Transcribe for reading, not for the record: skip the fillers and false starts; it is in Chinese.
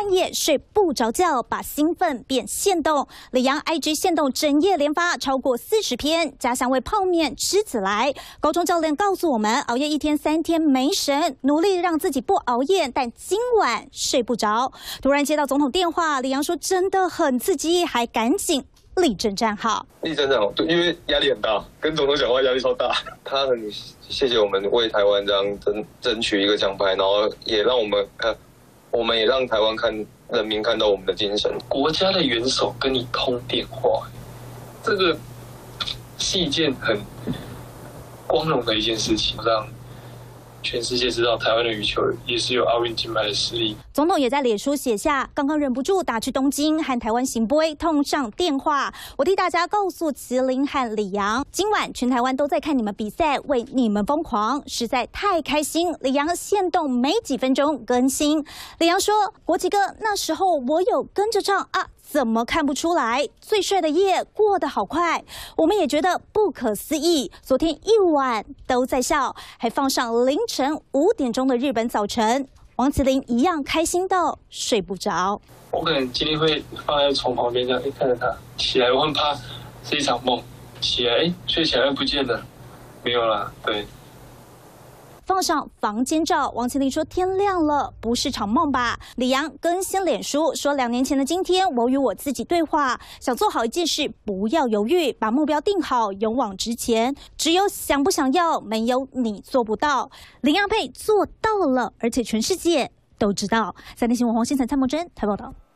半夜睡不着觉，把兴奋变限动。李阳 IG 限动整夜连发超过40篇，家乡味泡面吃起来。高中教练告诉我们，熬夜1天3天没神，努力让自己不熬夜，但今晚睡不着。突然接到总统电话，李阳说真的很刺激，还赶紧立正站好。 立正站好，对，因为压力很大，跟总统讲话压力超大。他很谢谢我们为台湾这样争取一个奖牌，然后也让我们也让台湾人民看到我们的精神。 国家的元首跟你通电话，这个是一件很光荣的一件事情，让全世界知道台湾的羽球也是有奥运金牌的实力。 总统也在脸书写下，刚刚忍不住打去东京和台湾行杯通上电话，我替大家告诉麒麟和李阳，今晚全台湾都在看你们比赛，为你们疯狂，实在太开心。李阳限动没几分钟更新，李阳说，国旗歌那时候我有跟着唱啊。怎么看不出来？最帅的夜过得好快，我们也觉得不可思议。昨天一晚都在笑，还放上凌晨5点钟的日本早晨。王麒麟一样开心到睡不着。 我可能今天会放在床旁边这样，看着他起来，我很怕是一场梦。起来，睡起来又不见了，没有了，对。 放上房间照，王麒麟说：“天亮了，不是场梦吧？”李阳更新脸书说：“2年前的今天，我与我自己对话，想做好一件事，不要犹豫，把目标定好，勇往直前。只有想不想要，没有你做不到。”林洋配做到了，而且全世界都知道。3立新闻黄新岑、蔡梦真台报道。